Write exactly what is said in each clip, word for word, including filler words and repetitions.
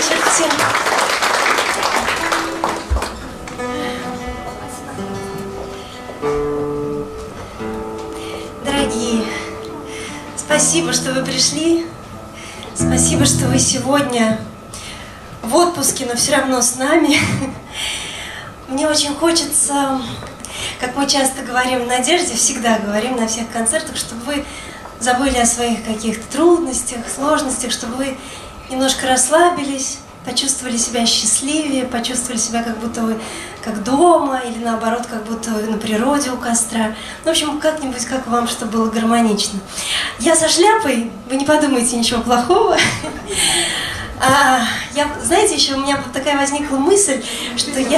вечер всем. Дорогие, спасибо, что вы пришли. Спасибо, что вы сегодня в отпуске, но все равно с нами. Мне очень хочется, как мы часто говорим в «Надежде», всегда говорим на всех концертах, чтобы вы забыли о своих каких-то трудностях, сложностях, чтобы вы немножко расслабились, почувствовали себя счастливее, почувствовали себя как будто вы как дома, или наоборот, как будто вы на природе у костра. Ну, в общем, как-нибудь, как вам, чтобы было гармонично. Я со шляпой, вы не подумайте ничего плохого. А, я, знаете, еще у меня такая возникла мысль, что я...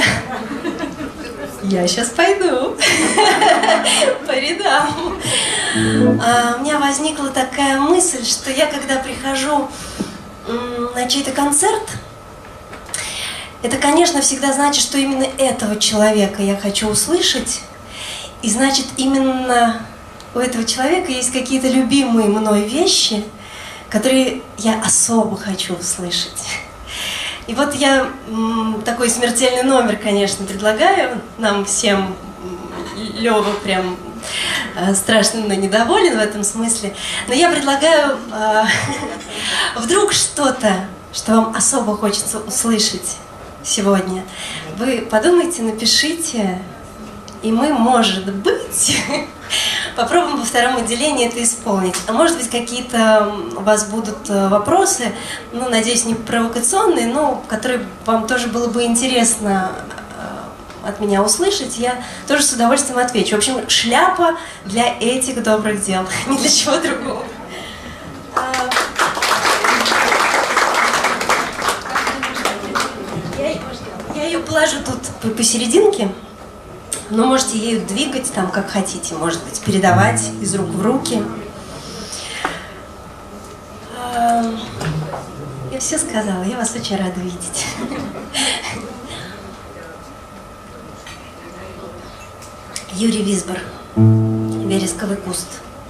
Я сейчас пойду по рядам. А, у меня возникла такая мысль, что я, когда прихожу на чей-то концерт, это, конечно, всегда значит, что именно этого человека я хочу услышать. И значит, именно у этого человека есть какие-то любимые мной вещи, которые я особо хочу услышать. И вот я такой смертельный номер, конечно, предлагаю нам всем. Лёва прям страшно недоволен в этом смысле. Но я предлагаю э, вдруг что-то, что вам особо хочется услышать сегодня. Вы подумайте, напишите, и мы, может быть, попробуем во втором отделении это исполнить. А может быть, какие-то у вас будут вопросы, ну, надеюсь, не провокационные, но которые вам тоже было бы интересно от меня услышать, я тоже с удовольствием отвечу. В общем, шляпа для этих добрых дел, ни для чего другого. Я ее положу тут посерединке, но можете ею двигать там, как хотите, может быть, передавать из рук в руки. Я все сказала, я вас очень рада видеть. Юрий Висбор, «Вересковый куст».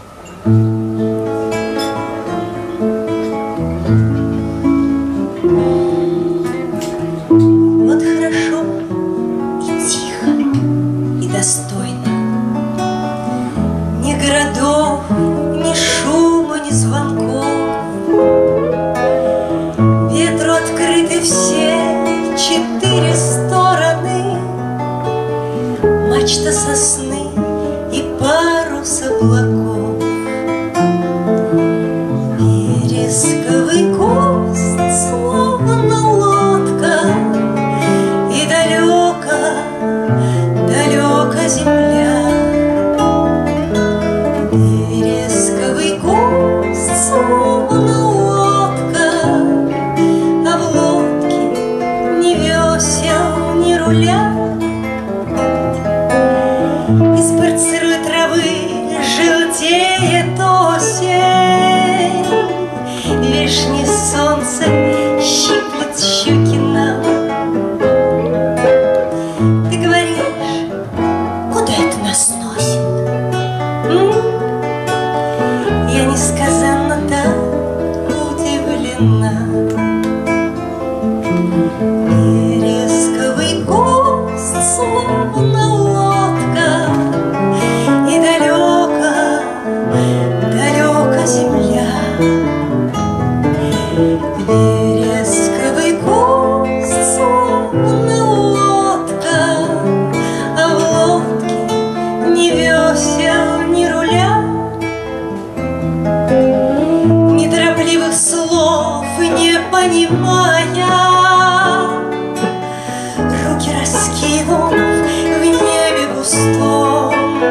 Вот хорошо и тихо, и достойно. Ни городов, ни шума, ни звонков. Ветру открыты все четыре стороны. Мачта сосны и парус облаков. Вересковый куст, словно лодка, и далеко, далеко земля. Вересковый куст, словно лодка, а в лодке ни весел, ни руля. Из-под сырой травы желтеет осень, вишни солнце щиплет щеки нам. Ты говоришь, куда это нас носит? М? Я несказанно так удивлена. Вересковый куст, словно лодка, и далеко, далеко земля. Вересковый куст, словно лодка, а в лодке ни весел, ни руля. Неторопливых слов не понимая, руки раскинув в небе густом,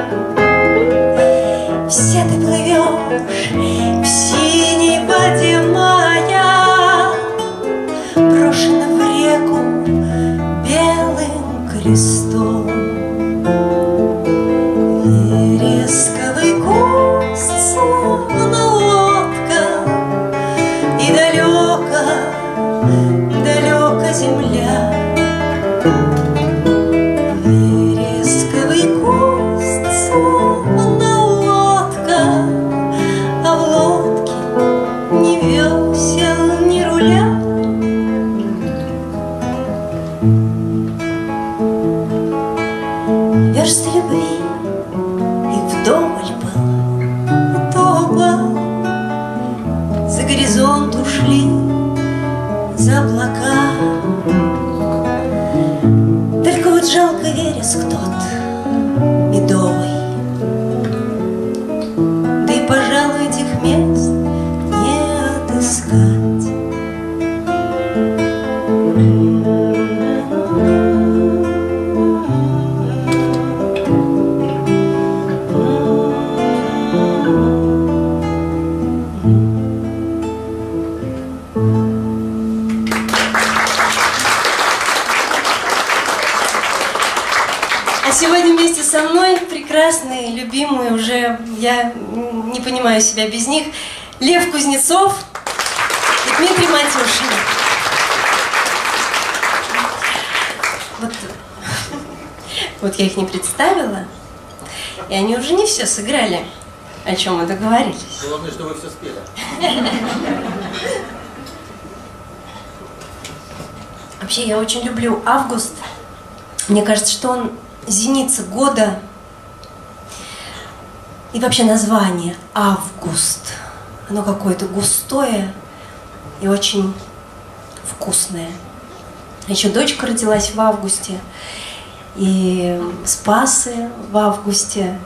все ты плывешь в синей воде мая, брошена в реку белым крестом. Вересковый куст, словно лодка, и далеко, далеко земля. Вересковый куст, словно вереск тот медовый, да и, пожалуй, этих мест не отыскать. Сегодня вместе со мной прекрасные, любимые, уже я не понимаю себя без них, Лев Кузнецов и Дмитрий Матюшин. Вот, вот я их не представила, и они уже не все сыграли, о чем мы договорились. Главное, что вы все спели. Вообще, я очень люблю август. Мне кажется, что он зеница года. И вообще название август. Оно какое-то густое и очень вкусное. Еще дочка родилась в августе. И Спасы в августе.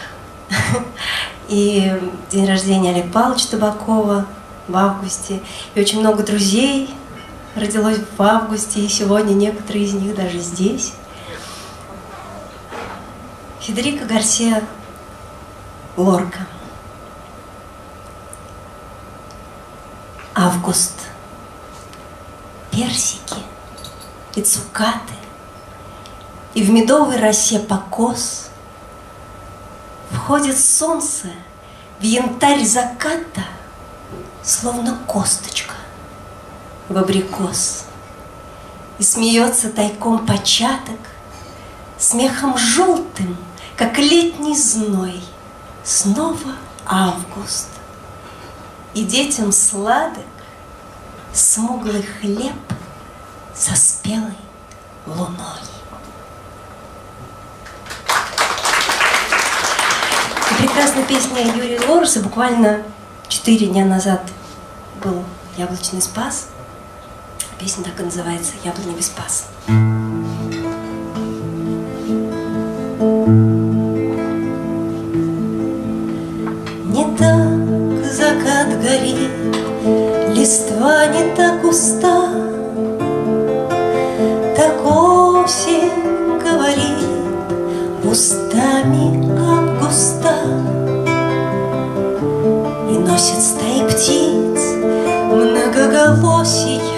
И день рождения Олега Павловича Табакова в августе. И очень много друзей родилось в августе. И сегодня некоторые из них даже здесь. Федерико Гарсиа Лорка. Август. Персики и цукаты, и в медовой росе покос входит солнце в янтарь заката, словно косточка в абрикос, и смеется тайком початок смехом желтым, как летний зной. Снова август, и детям сладок смуглый хлеб со спелой луной. И прекрасная песня Юрия Лоруса. Буквально четыре дня назад был яблочный спас. Песня так и называется «Яблоневый спас». Не так закат горит, листва не так густа, так осень говорит устами августа. И носит стаи птиц многоголосия,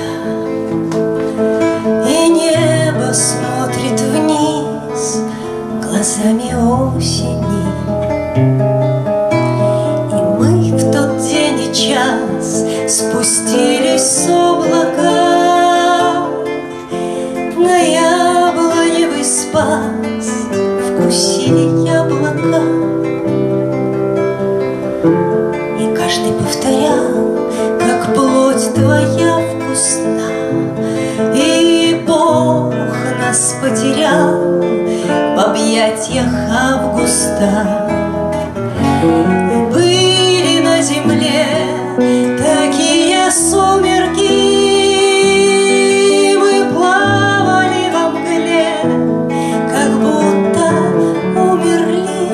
и небо смотрит вниз глазами осени. Час спустились с облака на яблоневый спас, вкусили яблока. И каждый повторял, как плоть твоя вкусна, и Бог нас потерял в объятиях августа. На земле такие сумерки, мы плавали во мгле, как будто умерли.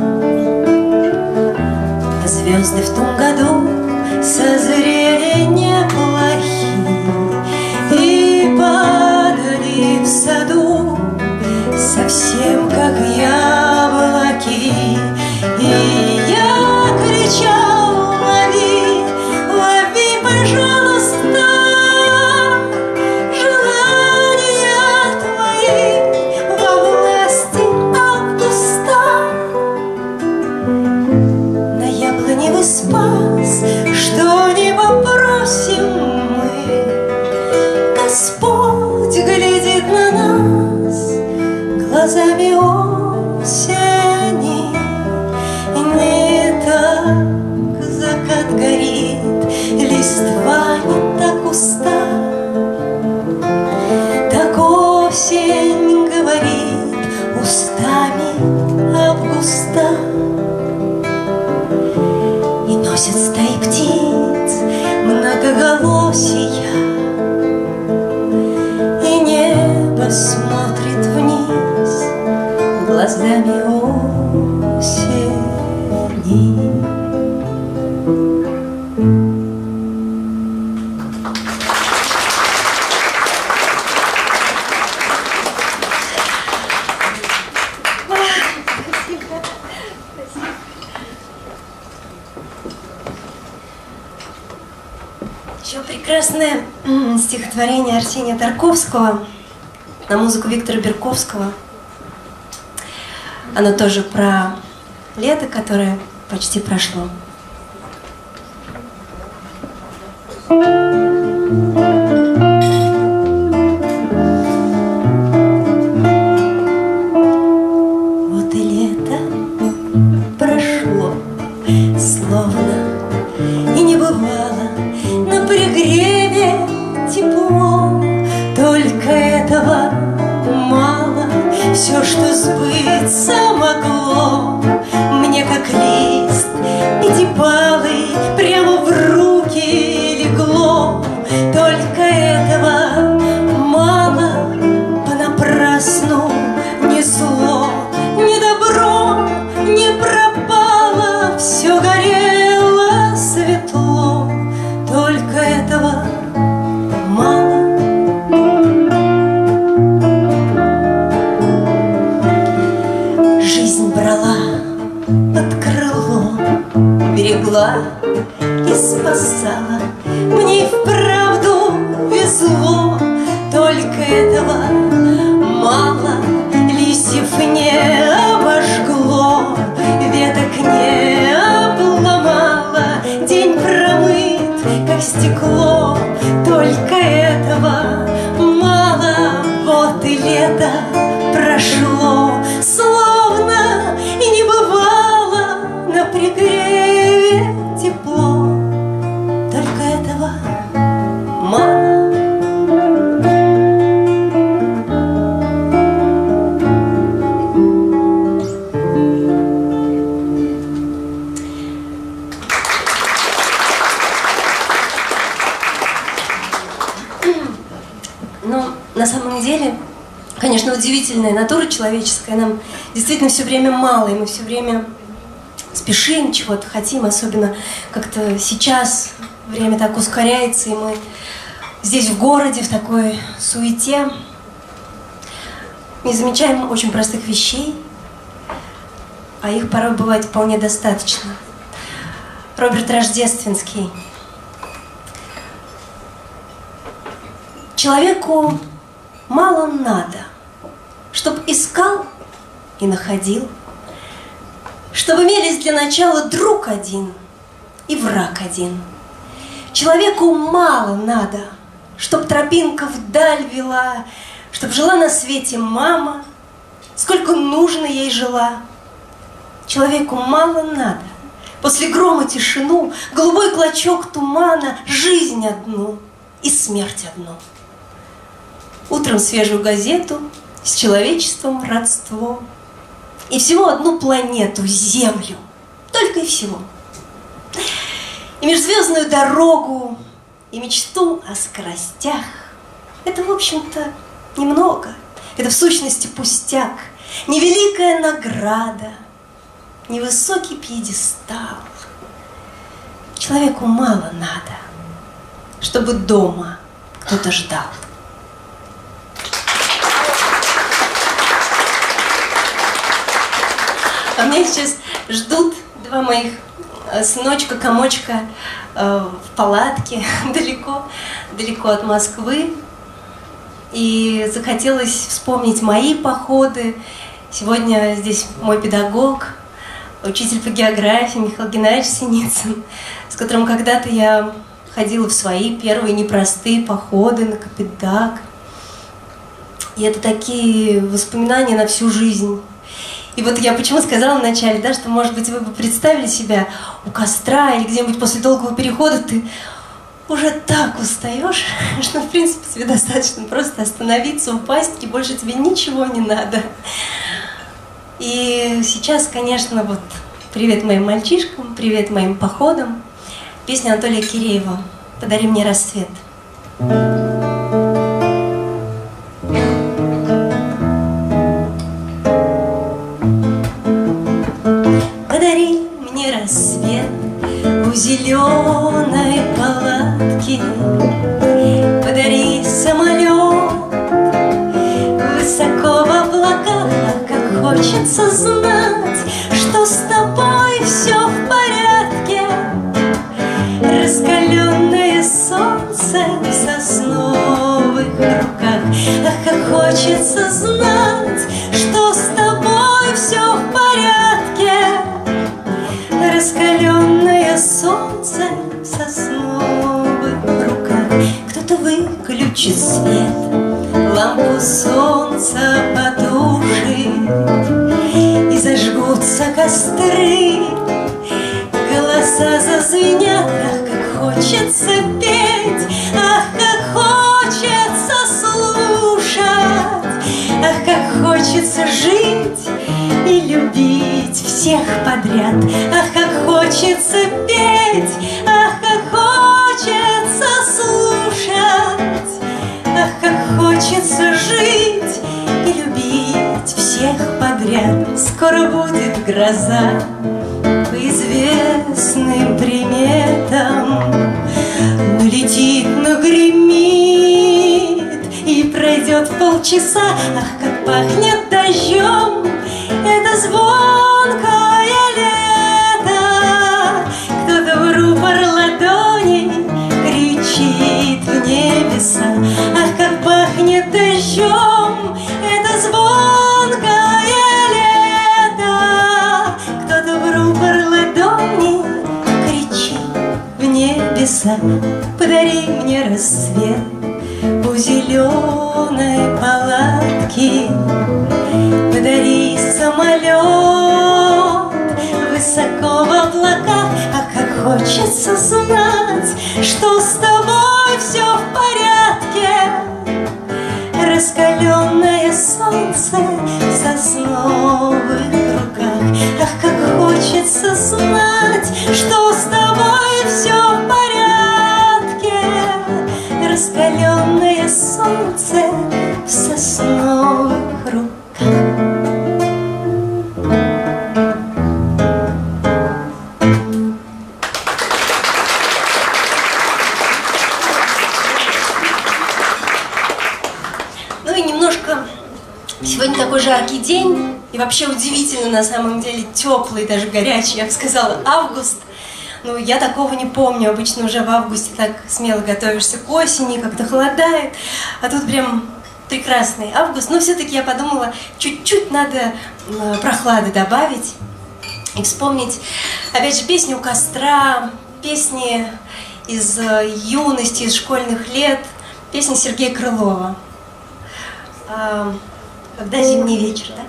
Звезды в том году созрели неплохие и падали в саду совсем как яблоки. И я кричал: лови, лови, пожалуйста, желания твои во власти августа. На яблоневый спас, что не попросим мы, Господь глядит на нас глазами слезами осени. Еще прекрасное стихотворение Арсения Тарковского на музыку Виктора Берковского. Оно тоже про лето, которое почти прошло. Вот и лето прошло, словно и не бывало, на пригреве тепло, только этого мало. Все, что сбыться могло, мне как лист пятипалый прямо в руки легло, только этого мало. Понапрасну ни зло, ни добро не пропало, все горело светло, только этого мало. Жизнь брала под крыло, берегла и спасала, мне и вправду везло, только этого мало. Листьев не обожгло, веток не обломало, день промыт, как стекло, только этого мало. Вот и лето прошло, словно и не бывало, на пригреве тепло, только этого мало. Но на самом деле, конечно, удивительная натура человеческая. Нам действительно все время мало, и мы все время спешим, чего-то хотим, особенно как-то сейчас время так ускоряется, и мы здесь в городе, в такой суете, не замечаем очень простых вещей, а их порой бывает вполне достаточно. Роберт Рождественский. Человеку мало надо, чтоб искал и находил, чтоб имелись для начала друг один и враг один. Человеку мало надо, чтоб тропинка вдаль вела, чтоб жила на свете мама, сколько нужно ей жила. Человеку мало надо, после грома тишину, голубой клочок тумана, жизнь одну и смерть одну. Утром свежую газету, с человечеством родство, и всего одну планету, Землю, только и всего. И межзвездную дорогу, и мечту о скоростях. Это, в общем-то, немного, это в сущности пустяк, невеликая награда, невысокий пьедестал. Человеку мало надо, чтобы дома кто-то ждал. А меня сейчас ждут два моих сыночка, комочка э, в палатке, далеко, далеко от Москвы. И захотелось вспомнить мои походы. Сегодня здесь мой педагог, учитель по географии Михаил Геннадьевич Синицын, с которым когда-то я ходила в свои первые непростые походы на Капитак. И это такие воспоминания на всю жизнь. И вот я почему сказала вначале, да, что, может быть, вы бы представили себя у костра или где-нибудь после долгого перехода, ты уже так устаешь, что, в принципе, тебе достаточно просто остановиться, упасть, и больше тебе ничего не надо. И сейчас, конечно, вот привет моим мальчишкам, привет моим походам. Песня Анатолия Киреева «Подари мне рассвет». хочется знать, что с тобой все в порядке. Раскаленное солнце в сосновых руках. Кто-то выключит свет, лампу солнца потушит, и зажгутся костры. Голоса зазвенят, ах, как хочется петь, ах, как хочется слушать, ах, как хочется жить и любить всех подряд, ах, как хочется петь, ах, как хочется слушать, ах, как хочется жить и любить всех подряд. Скоро будет гроза по известным приметам, налетит, нагремит, и пройдет полчаса. Ах, как пахнет дождем это звонкое лето. Кто-то в рупор ладони кричит в небеса. Ах, как пахнет дождем это звонкое лето. Кто-то в рупор ладони кричит в небеса. Подари мне рассвет у зеленой палатки, подари самолет высоко в облаках. А как хочется знать, что с тобой все в порядке. Раскаленное солнце в сосновых руках. Ах, как хочется знать, что с тобой все в порядке. Раскаленное солнце в сосновых руках. Ну и немножко, сегодня такой жаркий день, и вообще удивительно, на самом деле, теплый, даже горячий, я бы сказала, август. Ну, я такого не помню, обычно уже в августе так смело готовишься к осени, как-то холодает, а тут прям прекрасный август. Но все-таки я подумала, чуть-чуть надо прохлады добавить и вспомнить, опять же, песни у костра, песни из юности, из школьных лет, песни Сергея Крылова. Когда зимний вечер, да?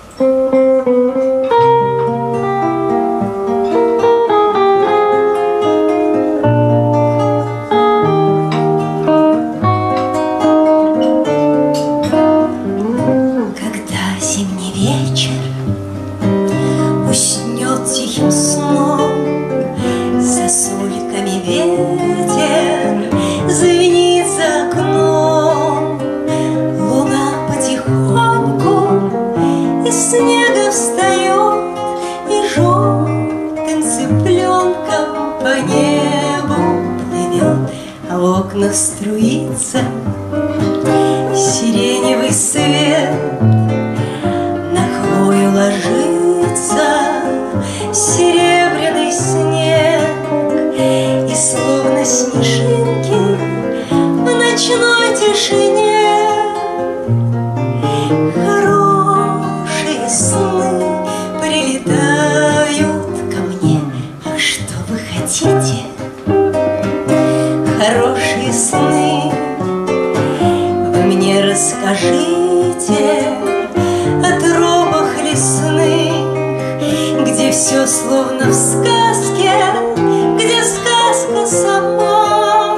Когда зимний вечер уснет тихим сном, сосульками ветер звенит за окном, луна потихоньку из снега встает и желтым цыпленком по небу плывет, а в окнах струится сиреневый свет, на хвою ложится серебряный снег, и словно снежинки в ночной тишине хорошие сны прилетают ко мне. А что вы хотите? Хорошие сны вы мне расскажите о тропах лесных, где все словно в сказке, где сказка сама.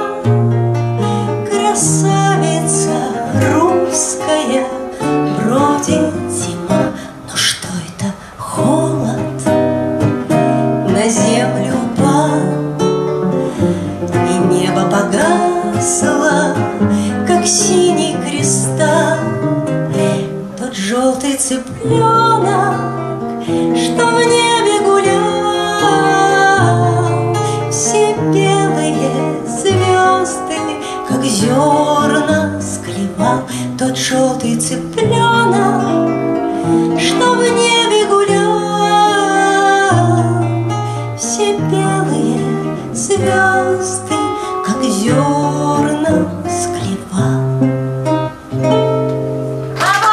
Красавица русская, бродит зима. Но что это? Холод на землю упал, и небо погасло, как синий кристалл. Тот желтый цыпленок, что в небе гулял, все белые звезды, как зерна склевал. Тот желтый цыпленок, что в небе гулял, все белые звезды, как зерна склевал.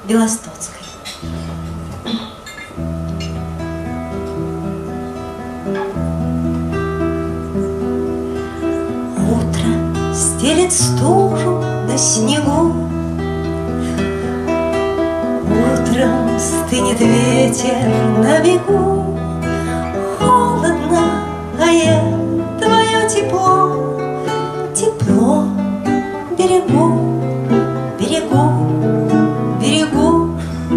Белостоцкой. Утро стелет стужу на снегу, утром стынет ветер на бегу. Холодно, а я твое тепло, тепло берегу, берегу, берегу.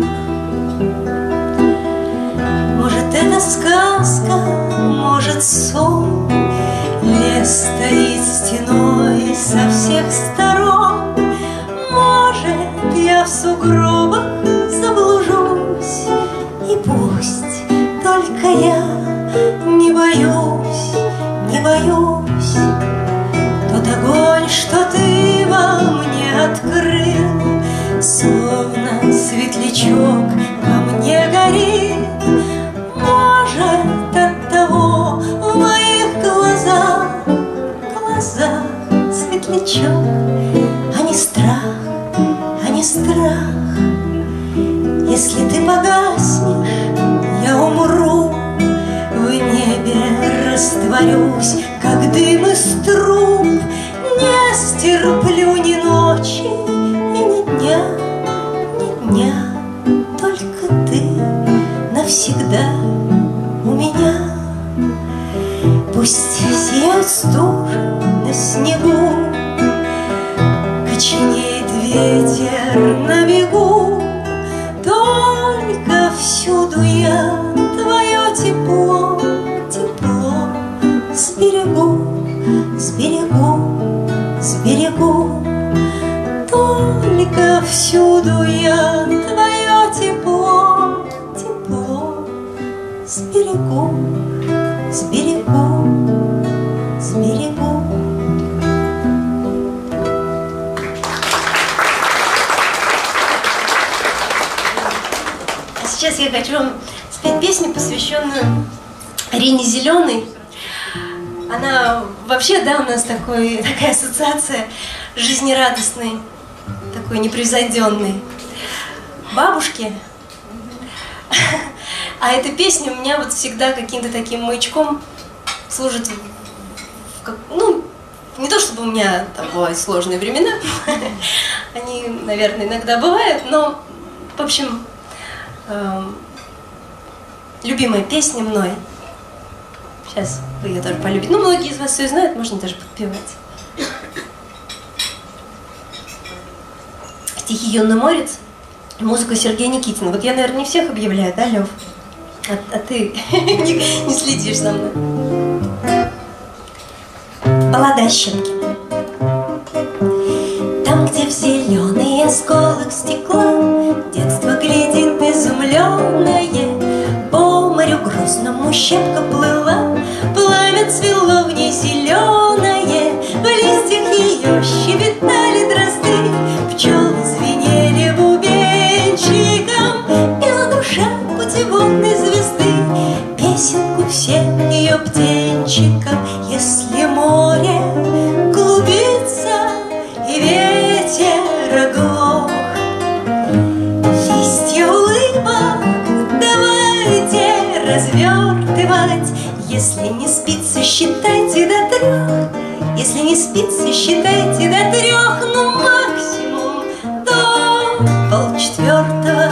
Может, это сказка, может, сон. Лес стоит стеной со всех сторон. Может, я в сугробах заблужусь, и пусть только я не боюсь, не боюсь. Тот огонь, что ты во мне открыл, словно светлячок во мне горит. Может, от того в моих глазах, глазах светлячок, а не страх, а не страх. Если ты погаснешь, я умру, в небе растворюсь, как дым из труб. Не стерплю ни ночи и ни дня, ни дня. Только ты навсегда у меня. Пусть сияют стужи на снегу, коченеет ветер на бегу. Только всюду я твое тепло, тепло сберегу, сберегу, сберегу. Только всюду я твое тепло, тепло сберегу, сберегу, сберегу. Сейчас я хочу вам спеть песню, посвященную Рине Зеленой. Она вообще, да, у нас такой, такая ассоциация жизнерадостной, такой непревзойденной бабушки. А эта песня у меня вот всегда каким-то таким маячком служит, как, ну, не то чтобы у меня там бывают сложные времена, они, наверное, иногда бывают, но, в общем, любимая песня мной. Сейчас вы ее тоже полюбите. Ну, многие из вас все знают, можно даже подпевать. Стихи Юный Морец, музыка Сергея Никитина. Вот я, наверное, не всех объявляю, да, Лев? А, а ты не, не следишь за мной. Баллада Щепкина. Там, где в зеленые осколок стекла детство глядит изумленное, по морю грустному щепка плыла, пламя цвело в ней зеленое, в листьях ее щебетали дрозды, пчелы звенели бубенчиком, пела душа путеводной звезды песенку всем ее птенчикам. Если море клубится и ветер оглох, листья улыбок давайте развертывать. Если не спится, считайте до трех. Если не спится, считайте до трех, ну максимум до полчетвертого.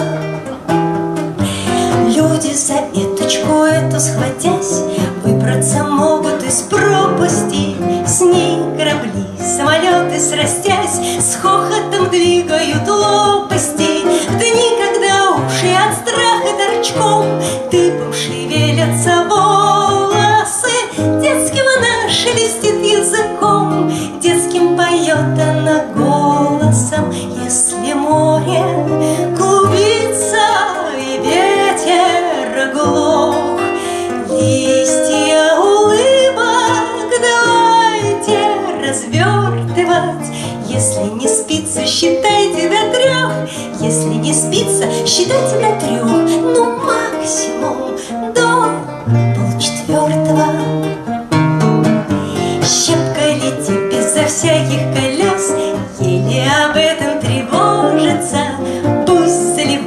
Люди за веточку эту схватясь выбраться могут из пропасти. С ней корабли, самолеты срастясь, с хохотом двигают лопасти. В дни, когда уши от страха торчком дыбом шевелятся волосы, детским она шелестит языком, детским поет она голосом. Если море клубится и ветер оглох, листья улыбок давайте развертывать. Если не спится, считайте до трех. Если не спится, считайте до трех, ну максимум до полчетвертого. Щепка летит безо всяких колес, еле об этом тревожится. Пусть заливает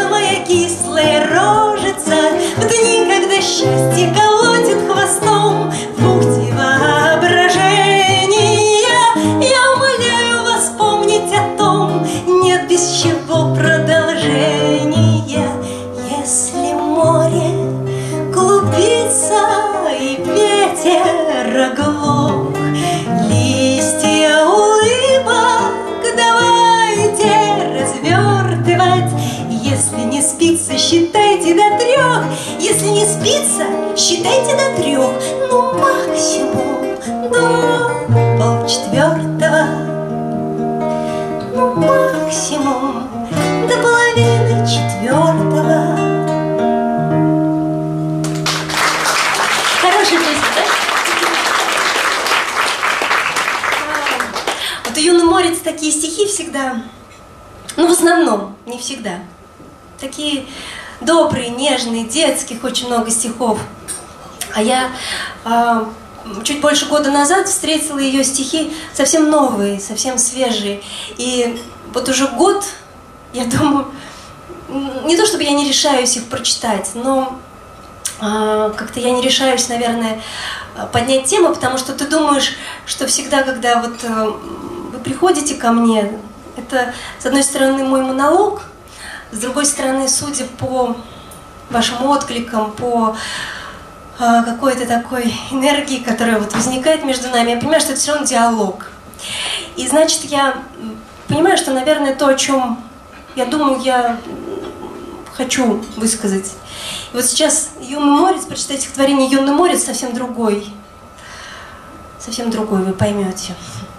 моя кислая рожица, в дни, когда счастье колотит хвостом в бухте воображения, я умоляю вас помнить о том, нет без чего продолжения. Если море клубится и ветер оглох, листья улыбок давайте развертывать. Если не спится, считайте до трех. Если не спится, считайте до трех. Ну, максимум до полчетвертого. Ну, максимум до половины четвертого. Хорошая песня, да? Вот у Юны Морец такие стихи всегда, ну, в основном, не всегда, такие добрые, нежные, детских очень много стихов. А я а, чуть больше года назад встретила ее стихи совсем новые, совсем свежие. И вот уже год, я думаю, не то чтобы я не решаюсь их прочитать, но а, как-то я не решаюсь, наверное, поднять тему, потому что ты думаешь, что всегда, когда вот а, вы приходите ко мне, это, с одной стороны, мой монолог, с другой стороны, судя по вашим откликам, по э, какой-то такой энергии, которая вот возникает между нами, я понимаю, что это все равно диалог. И значит, я понимаю, что, наверное, то, о чем я думаю, я хочу высказать. И вот сейчас Юный Морец, прочитать стихотворение Юный Морец совсем другой. Совсем другой, вы поймете.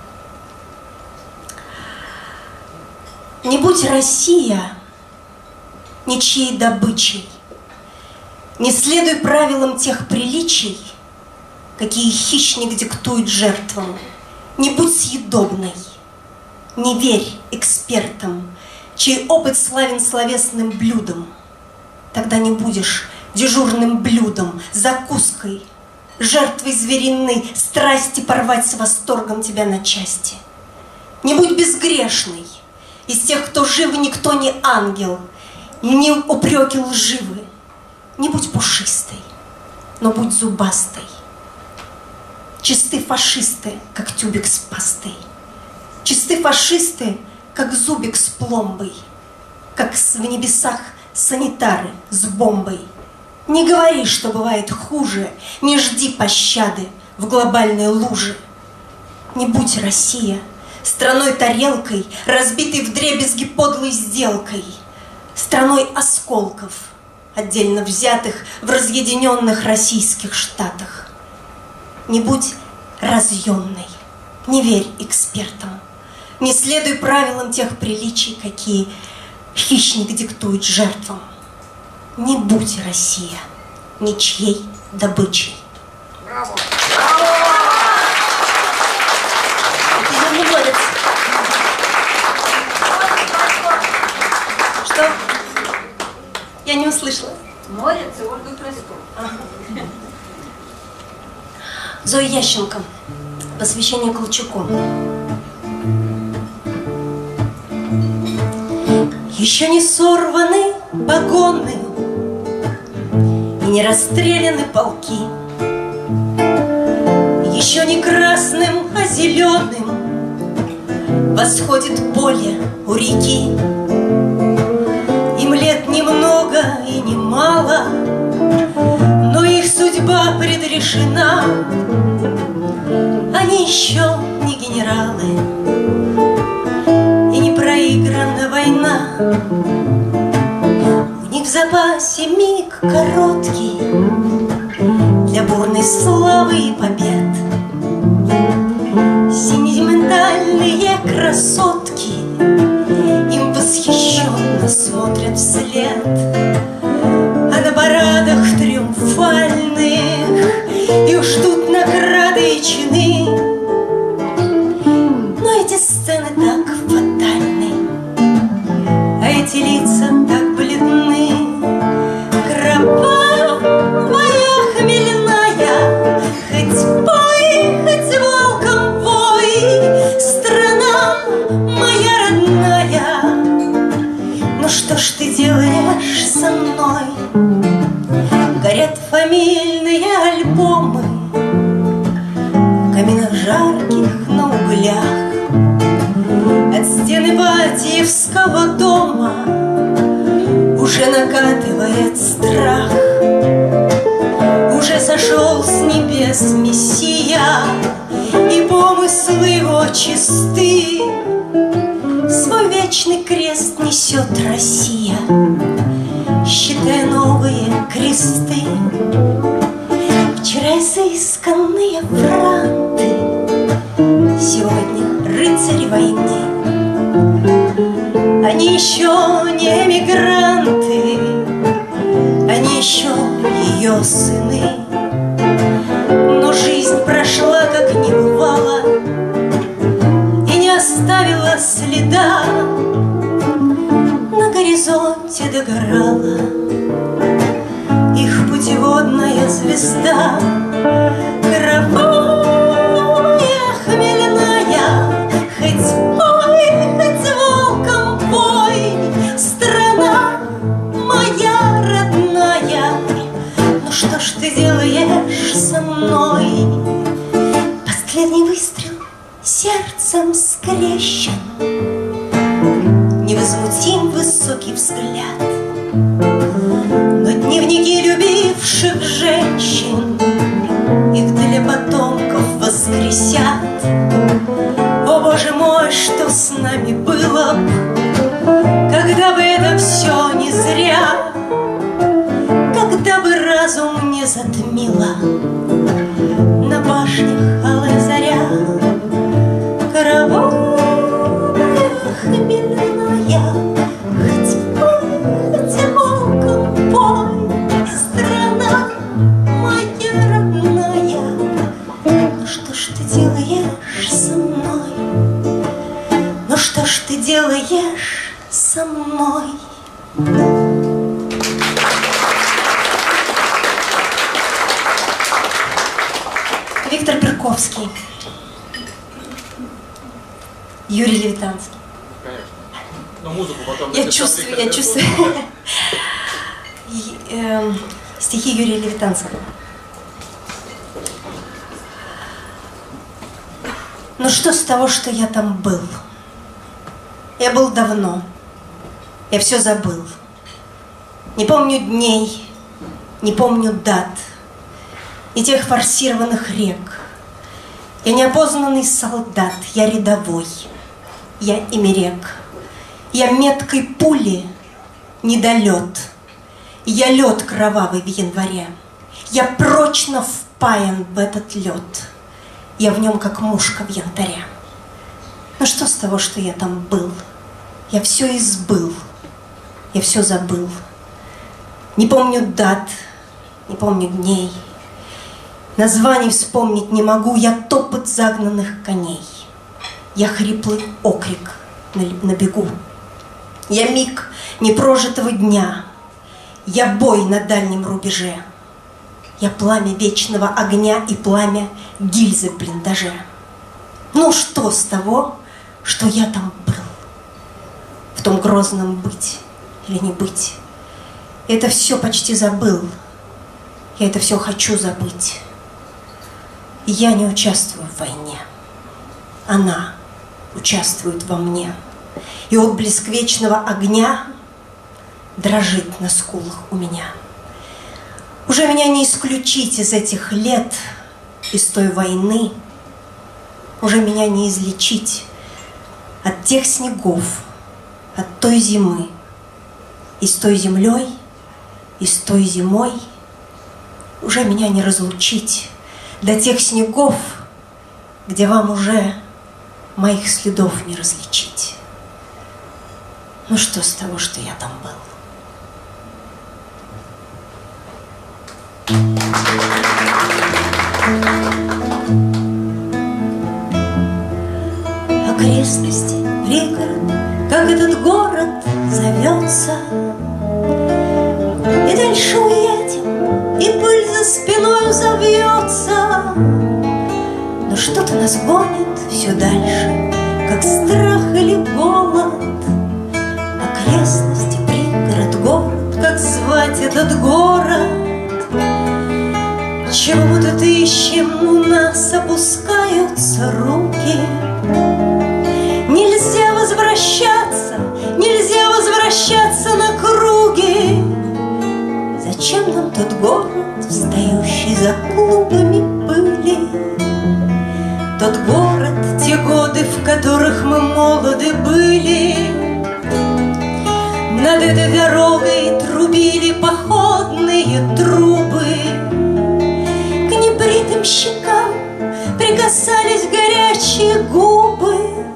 Не будь Россия ничьей добычей, не следуй правилам тех приличий, какие хищник диктует жертвам, не будь съедобной, не верь экспертам, чей опыт славен словесным блюдом. Тогда не будешь дежурным блюдом, закуской, жертвой звериной, страсти порвать с восторгом тебя на части. Не будь безгрешной, из тех, кто жив, никто не ангел, не упреки лживы. Не будь пушистой, но будь зубастой. Чисты фашисты, как тюбик с пастой. Чисты фашисты, как зубик с пломбой, как в небесах санитары с бомбой. Не говори, что бывает хуже, не жди пощады в глобальной луже. Не будь Россия страной-тарелкой, разбитой вдребезги подлой сделкой, страной осколков, отдельно взятых в разъединенных российских штатах. Не будь разъемной, не верь экспертам, не следуй правилам тех приличий, какие хищник диктует жертвам. Не будь Россия ничьей добычей. Браво! Это Юный Морец. Что? Я не услышала. Морец и Ольга Крастов. Ага. Зоя Ященко. Посвящение Колчаку. Еще не сорваны погоны и не расстреляны полки. Еще не красным, а зеленым восходит поле у реки. Им лет немного и немало, но их судьба предрешена. Они еще не генералы, и не проиграна война. У них в запасе миг короткий для бурной славы и побед. Сентиментальные красотки им восхищенно смотрят вслед, а на парадах триумфальных их ждут награды и чины. Но эти сцены так фатальны, а эти лица так бледны. Кровавая хмельная, хоть пой, хоть волком вой, страна моя родная. Ну что ж ты делаешь со мной. Горят фамильные альбомы в каминах жарких на углях. От стены Батьевского дома уже накатывает страх. Уже сошел с небес Мессия, и помыслы его чисты. Свой вечный крест несет Россия, считая новые кресты. Вчера изысканные франты, сегодня рыцари войны. Они еще не эмигранты, они еще ее сыны. Но жизнь прошла, как не бывало, и не оставила следа. На горизонте догорала их путеводная звезда. Кровавая, хмельная, хоть пой, хоть волком пой, страна моя родная. Ну что ж ты делаешь со мной? Последний выстрел сердцем скрещен, невозмутим высокий взгляд. Но дневники любивших женщин их для потомков воскресят. О, Боже мой, что с нами было б, когда бы это все не зря, когда бы разум не затмила на башнях алая заря. Кровавая, хмельная, хоть пой, хоть волком пой, страна моя родная. Ну что ж ты делаешь со мной? Ну что ж ты делаешь со мной? Виктор Перковский, Юрий Левитанский. Конечно. Но музыку потом... Я чувствую, я чувствую. Стихи Юрия Левитанского. Ну что с того, что я там был? Я был давно. Я все забыл. Не помню дней, не помню дат и тех форсированных рек. Я неопознанный солдат, я рядовой, я имерек. Я меткой пули недолет, я лед кровавый в январе. Я прочно впаян в этот лед, я в нем как мушка в янтаре. Ну что с того, что я там был? Я все избыл, я все забыл. Не помню дат, не помню дней. Названий вспомнить не могу, я топот загнанных коней. Я хриплый окрик на, на бегу. Я миг непрожитого дня. Я бой на дальнем рубеже. Я пламя вечного огня и пламя гильзы в блиндаже. Ну что с того, что я там был? В том грозном быть или не быть? Я это все почти забыл. Я это все хочу забыть. И я не участвую в войне. Она участвует во мне. И отблеск вечного огня дрожит на скулах у меня. Уже меня не исключить из этих лет, из той войны. Уже меня не излечить от тех снегов, от той зимы. И с той землей, и с той зимой уже меня не разлучить до тех снегов, где вам уже моих следов не различить. Ну что с того, что я там был? Окрестности, пригород, как этот город зовется. И дальше уедем, и пыль за спиной завьется. Но что-то нас гонит все дальше, как страх или голод. Окрестности, пригород, город, как как звать этот город. Чего мы тут ищем, у нас опускаются руки. Нельзя возвращаться, нельзя возвращаться на круги. Зачем нам тот город, встающий за клубами пыли? Тот город, те годы, в которых мы молоды были. Над этой дорогой трубили походные трубы. К небритым щекам прикасались горячие губы.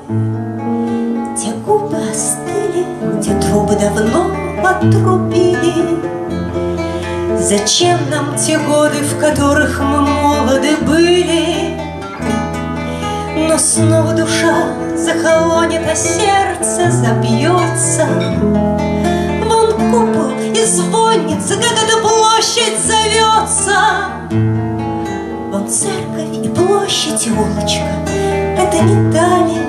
Те губы остыли, те трубы давно отрубили. Зачем нам те годы, в которых мы молоды были? Но снова душа захолонет, а сердце забьется. Вон купол и звонница, как эта площадь зовется. Вон церковь и площадь, и улочка, это не дали.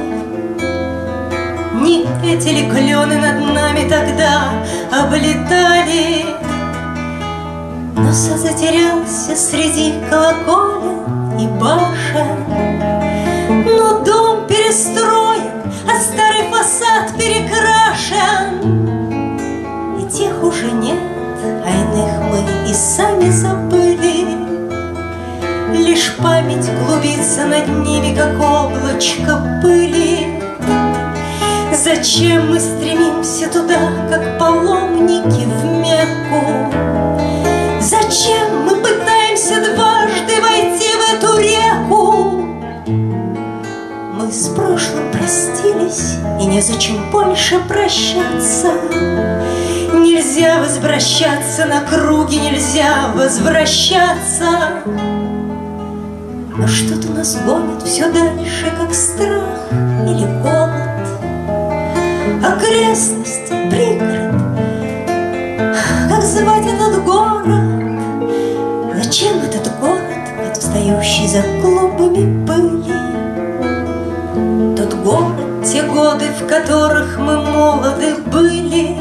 Не эти ли клены над нами тогда облетали? Но сад затерялся среди колоколен и башен. Но дом перестроен, а старый фасад перекрашен. И тех уже нет, а иных мы и сами забыли. Лишь память клубится над ними, как облачко пыли. Зачем мы стремимся туда, как паломники в Мекку? Зачем мы пытаемся дважды войти в эту реку? Мы с прошлым простились, и незачем больше прощаться. Нельзя возвращаться на круги, нельзя возвращаться. Но что-то нас гонит все дальше, как страх или голод. Окрестности, пригород, как звать этот город? Зачем этот город, отстающий за клубами пыли? Тот город, те годы, в которых мы молоды были.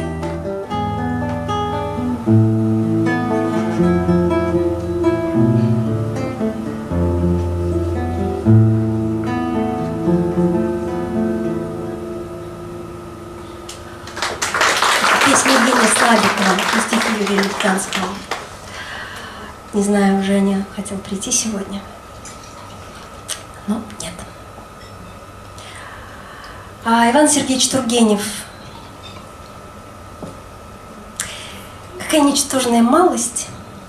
Песня Евгения Слабикова и стихи Юрия Луктанского. Не знаю, Женя хотел прийти сегодня, но нет. А Иван Сергеевич Тургенев. Какая ничтожная малость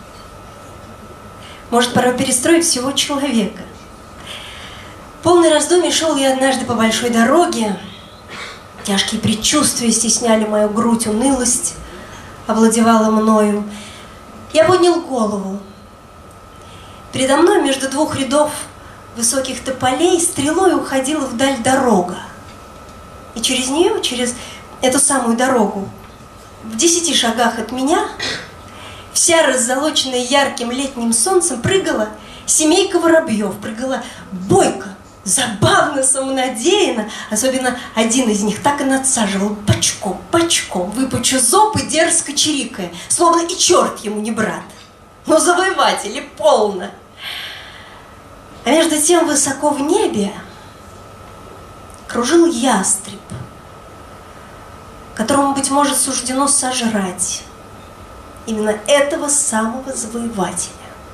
может порой перестроить всего человека. Полный раздумий шел я однажды по большой дороге. Тяжкие предчувствия стесняли мою грудь, унылость овладевала мною. Я поднял голову. Передо мной между двух рядов высоких тополей стрелой уходила вдаль дорога. И через нее, через эту самую дорогу, в десяти шагах от меня, вся раззолоченная ярким летним солнцем, прыгала семейка воробьев, прыгала бойко, забавно, самонадеянно. Особенно один из них так и надсаживал бочком, бочком, выпучу зоб и дерзко чирикая, словно и черт ему не брат. Но завоеватели полно. А между тем высоко в небе кружил ястреб, которому, быть может, суждено сожрать именно этого самого завоевателя.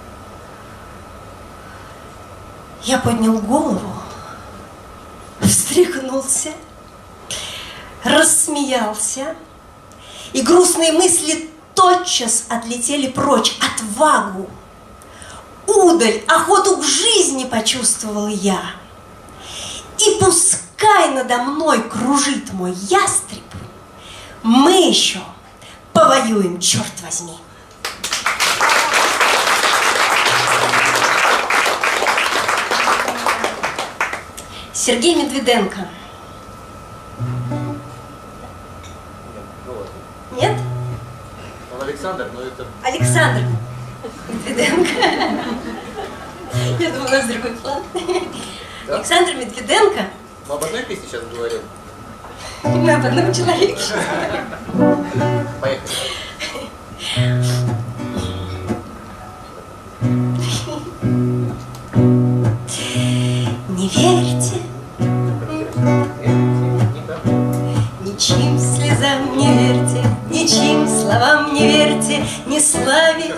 Я поднял голову, встряхнулся, рассмеялся, и грустные мысли тотчас отлетели прочь. Отвагу, удаль, охоту к жизни почувствовал я. И пускай надо мной кружит мой ястреб, мы еще повоюем, черт возьми. Сергей Медведенко. Нет? Он Александр, но это... Александр Медведенко. Я думаю, у нас другой план. Да? Александр Медведенко. Мы об одной песне сейчас говорим. Мы об одном человеке. Поехали. словам не верьте, ни славе.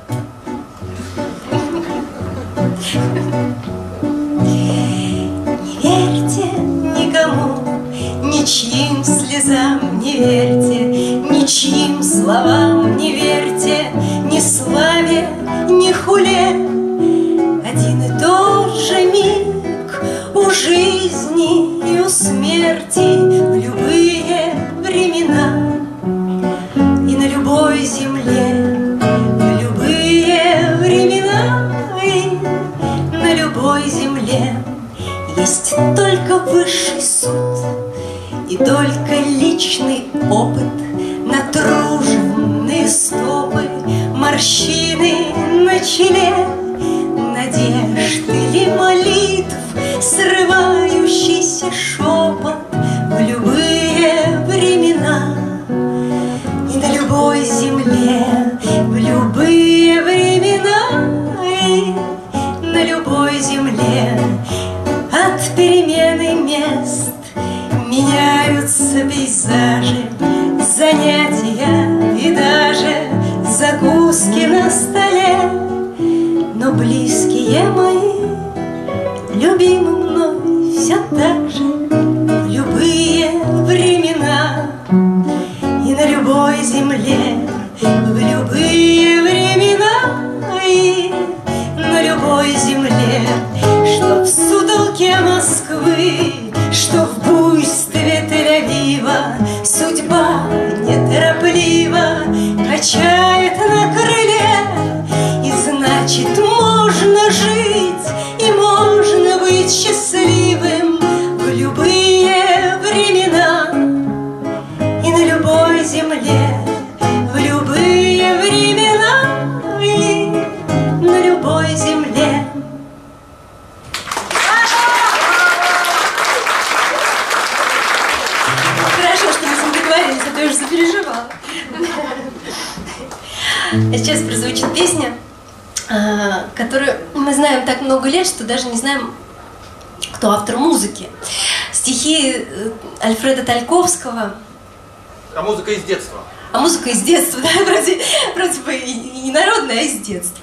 Не верьте никому, ничьим слезам не верьте, ничьим словам не верьте, ни славе, ни хуле. Один и тот же миг у жизни и у смерти в любые времена и на любой земле, в любые времена и на любой земле есть только высший суд и только личный опыт, натруженные стопы, морщины на челе, надежд или молитв, срывающийся шепот в любые времена и на любой земле, в любые времена и на любой земле. От перемены мест меняются пейзажи, занятия и даже закуски на столе. Но близкие мои, любимы мной все так же в любые времена и на любой земле, в любые времена и на любой земле. Что в сутолке Москвы, что в буйстве Тель-Авива судьба неторопливо качает на крыле, и значит можно жить и можно быть счастливым в любые времена и на любой земле, в любые времена и на любой земле. Хорошо, что мы с вами договорились, а то я уже запереживала. А сейчас прозвучит песня, которую мы знаем так много лет, что даже не знаем, кто автор музыки. Стихи Альфреда Тальковского. А музыка из детства. А музыка из детства, да, вроде, вроде бы и не народная, а из детства.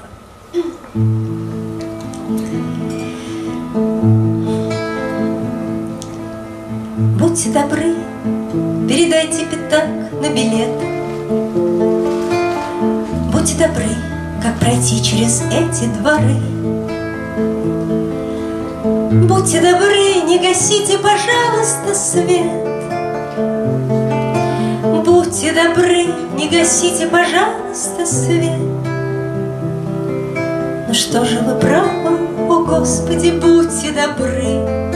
Будьте добры, передайте пятак на билет. Будьте добры, как пройти через эти дворы. Будьте добры, не гасите, пожалуйста, свет. Будьте добры, не гасите, пожалуйста, свет. Ну что же вы правы, о Господи, будьте добры.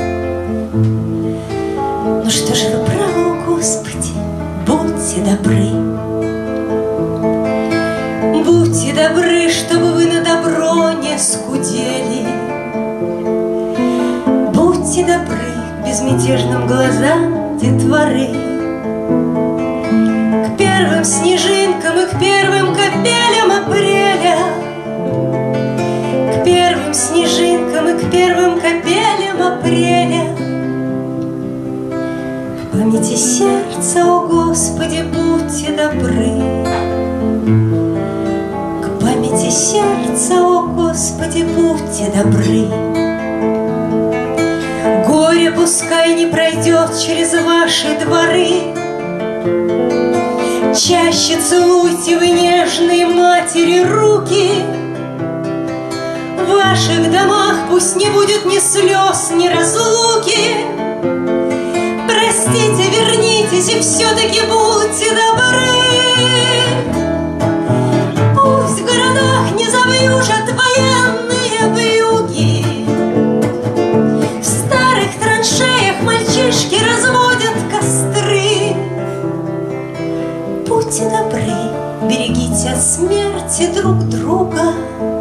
Ну что же вы правы, о Господи, будьте добры. Будьте добры, чтобы вы на добро не скудели. Будьте добры к безмятежным глазам детворы, к первым снежинкам и к первым капелям апреля, к первым снежинкам и к первым капелям апреля. В памяти сердца, о Господи, будьте добры. К памяти сердца, о Господи, будьте добры. Горе пускай не пройдет через ваши дворы. Чаще целуйте вы, нежные матери, руки. В ваших домах пусть не будет ни слез, ни разлуки. Простите, вернитесь и все-таки будьте добры. Пусть в городах не завьюжат военные вьюги. В старых траншеях мальчишки разводят костры. Будьте добры, берегите от смерти друг друга.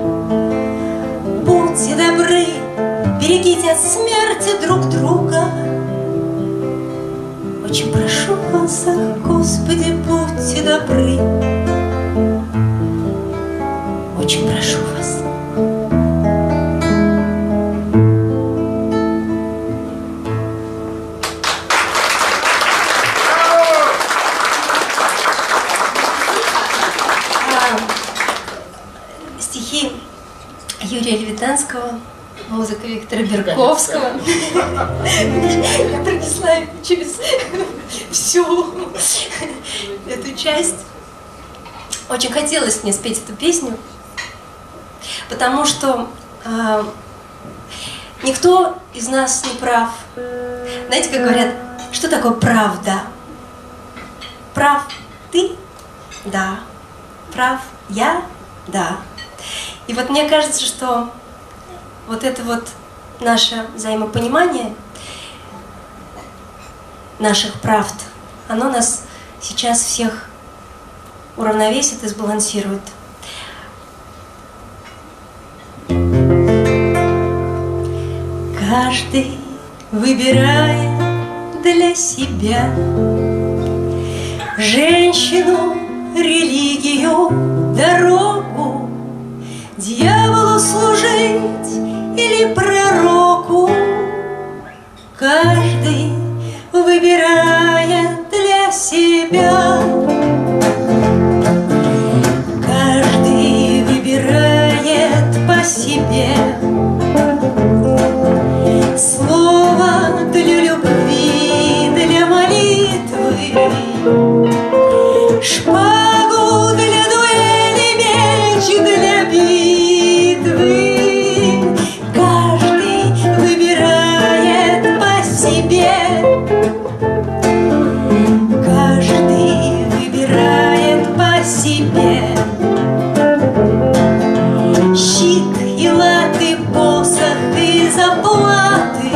Будьте добры, берегите от смерти друг друга. Очень прошу вас, ах, Господи, будьте добры. Очень прошу вас. Юрия Левитанского, музыка Виктора Берковского. Я пронесла через всю эту часть. Очень хотелось мне спеть эту песню, потому что э, никто из нас не прав. Знаете, как говорят, что такое правда? Прав ты? Да. Прав я? Да. И вот мне кажется, что вот это вот наше взаимопонимание наших правд, оно нас сейчас всех уравновесит и сбалансирует. Каждый выбирает для себя женщину, религию, дорогу, дьяволу служить или пророку. Каждый выбирает для себя. Каждый выбирает по себе слово для любви, для молитвы, шпагу для дуэли, меч для битвы. Каждый выбирает по себе. Каждый выбирает по себе. Щит и латы, посох и заплаты,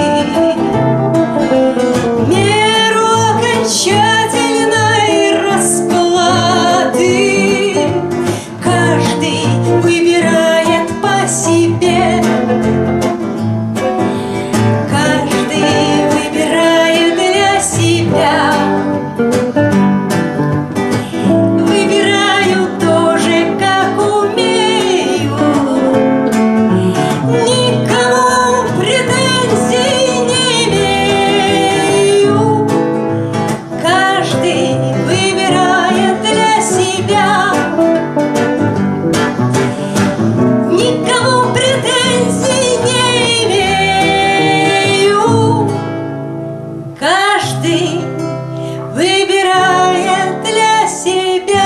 меру окончательной расплаты. Каждый выбирает по себе. Каждый выбирает для себя. Выбираю тоже, как умею. Никому претензий не имею. Каждый выбирает для себя. Никому претензий не имею. Каждый выбирает для себя.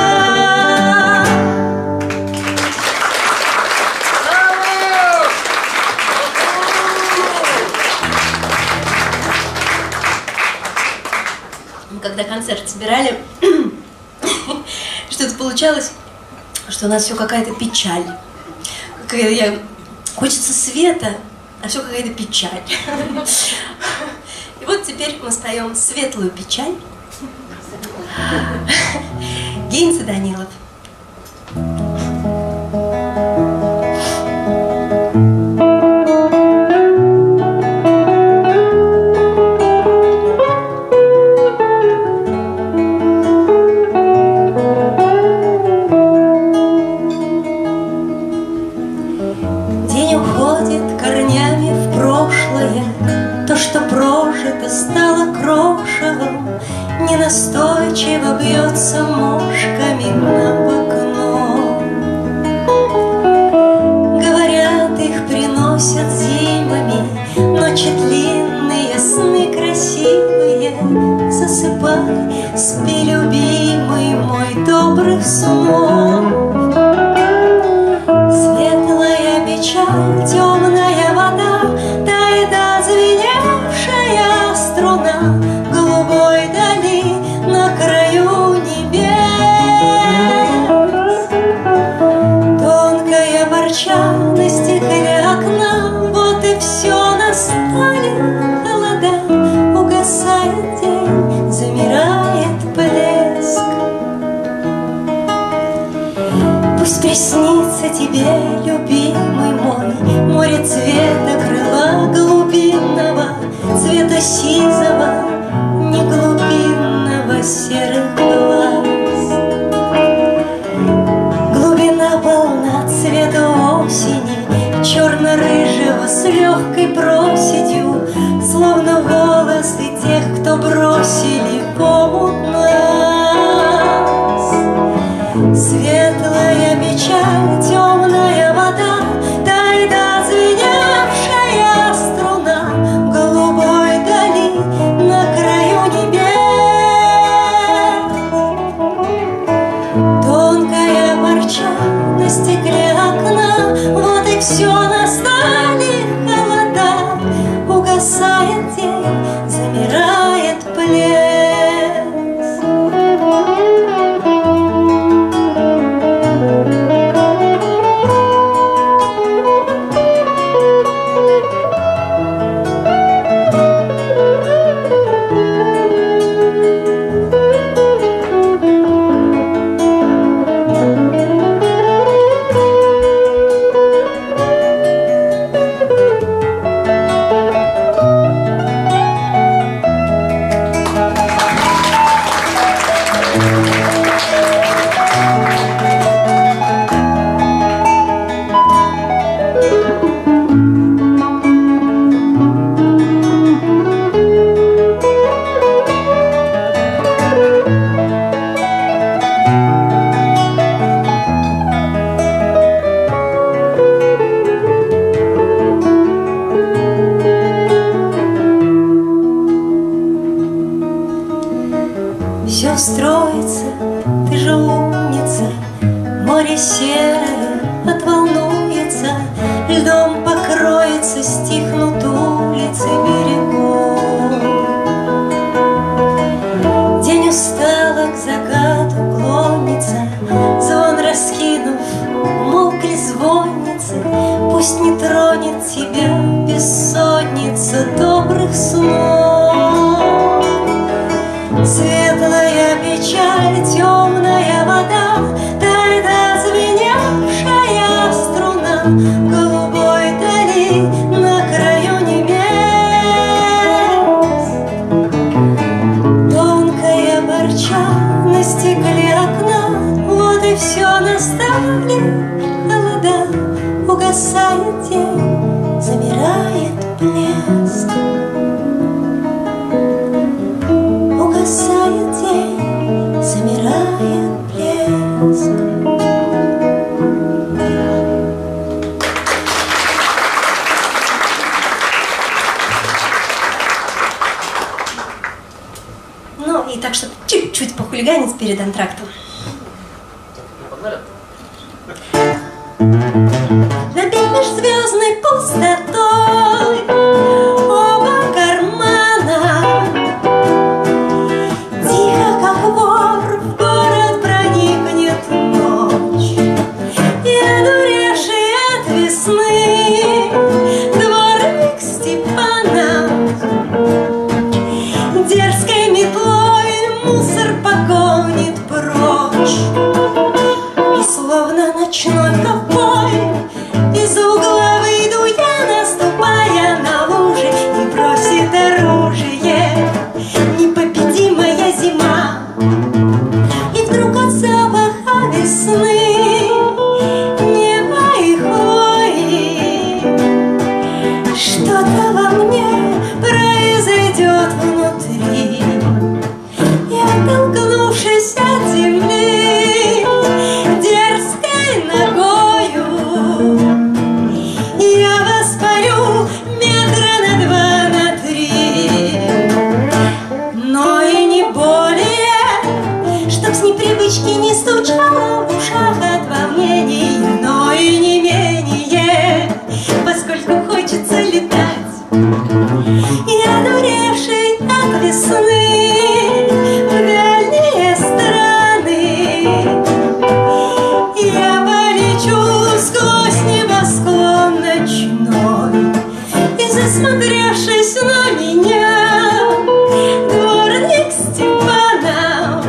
Мы когда концерт собирали, что-то получалось, что у нас все какая-то печаль. Какая- я- Хочется света, а все какая-то печаль. И вот теперь мы споем светлую печаль. Гейнс и Данилов. День уходит корнями в прошлое, то, что прожито, стало крошевом, ненастойчиво бьется мошками на окно. Говорят, их приносят зимами, ночи длинные, сны красивые. Засыпай, спи, любимый мой, добрых снов. Светлая печаль, темная вода, тает звеневшая струна голубой дали на краю небес. Тонкая парча на стекле окна, вот и все, настали холода. Угасает день, замирает блеск. Пусть приснится тебе, любимый мой, море цвета крыла глубинного, цвета сизого, не глубинного, серых глаз. Глубина полна цвета осени, черно-рыжего с легкой проседью, словно волосы тех, кто бросили в омут нас. Светлая печаль, темная вода, тает море серое отволнуется, льдом покроется, стихнут улицы берегов. День устало к закату клонится, звон раскинув, умолкли звонницы. Пусть не тронет тебя бессонница добрых снов. Светлая печаль, темная вода, тает звеневшая струна в голубой дали на краю небес. Тонкая борча на стекле окна, вот и все, настали холода. Угасает день, замирает блеск. Угасает день, замирает блеск. Ну и так, чтобы чуть-чуть похулиганить перед антрактом. Погнали? Набей межзвездной пустотой оба кармана. Тихо, как вор, в город проникнет ночь. И одуревший от весны дворник Степанов дерзкой метлой мусор погонит прочь. И словно ночной ковбой из угла выйду я, наступая на лужи, и бросит оружие непобедимая зима. И вдруг от запаха весны, неба и хвои что-то во мне произойдет внутри. И оттолкнувшись от земли дерзкой ногою, я воспарю метра на два, на три. Но и не более, чтоб с непривычки не стучало в ушах от волнения, но и не менее, поскольку хочется летать. И одуревший от весны в дальние страны я полечу сквозь небосклон ночной. И засмотревшись на меня, дворник Степанов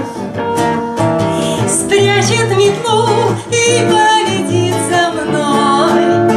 спрячет метлу и полетит за мной.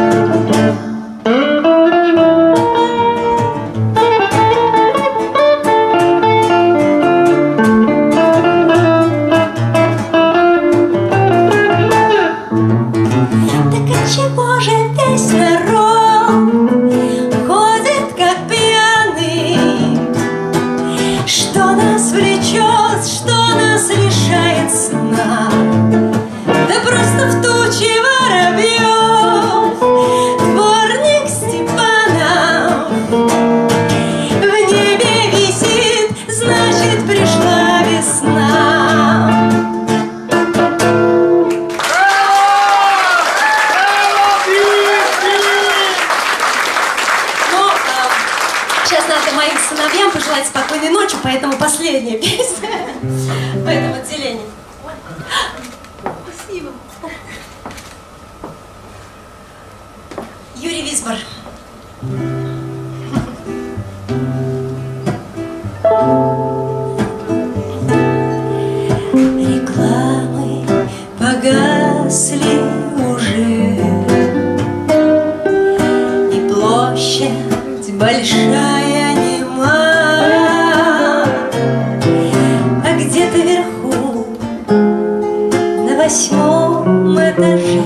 Так отчего же весь народ ходит как пьяный? Что нас влечет, что нас лишает сна? Да просто в туче воробьев дворник Степанов в небе висит, значит, пришла весна. Ну, а, сейчас надо моим сыновьям пожелать спокойной ночи, поэтому последняя песня в этом отделении. Спасибо. Юрий Висбор. Рекламы погасли уже, и площадь большая нема. А где-то вверху, на восьмом этаже,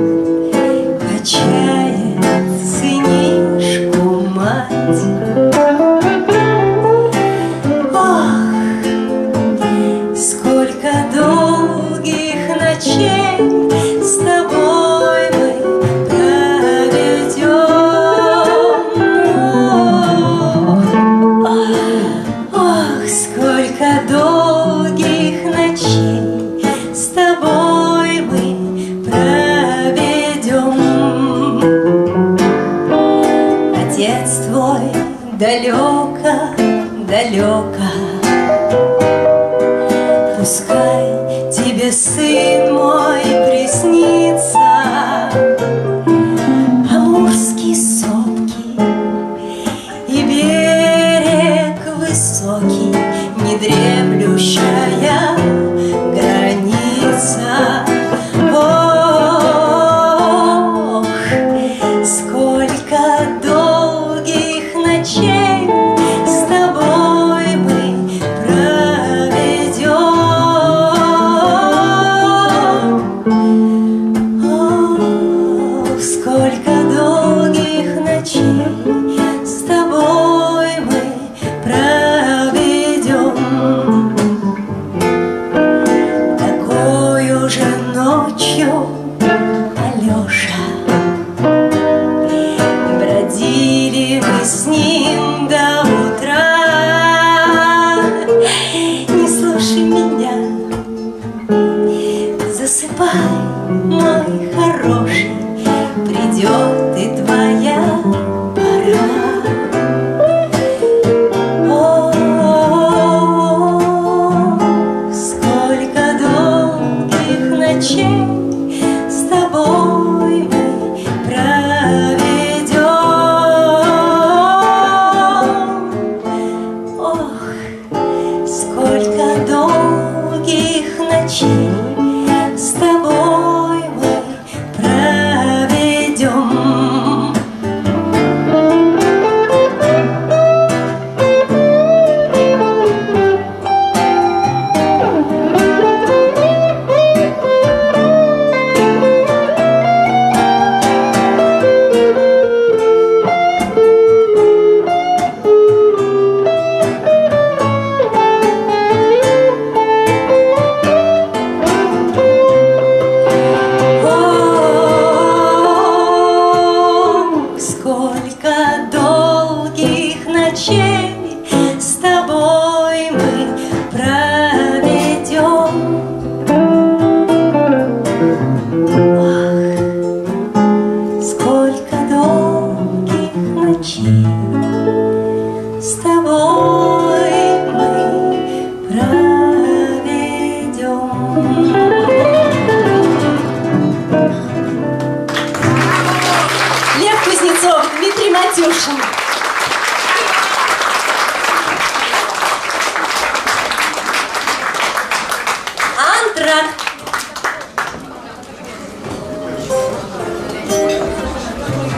качает сынишку мать. Ох, сколько долгих ночей с тобой мы проведем. Ох, сколько долгих ночей с тобой мы далеко, далеко. Пускай тебе, сын мой, приснится амурские сопки и берег высокий, недремлющая граница. Ох, сколько долгих ночей с тобой мы проведем. Ох, сколько долгих ночей с тобой мы проведем. Такою же ночью, Алеша, бродили мы с ним до утра. Не слушай меня, засыпай, мой хороший,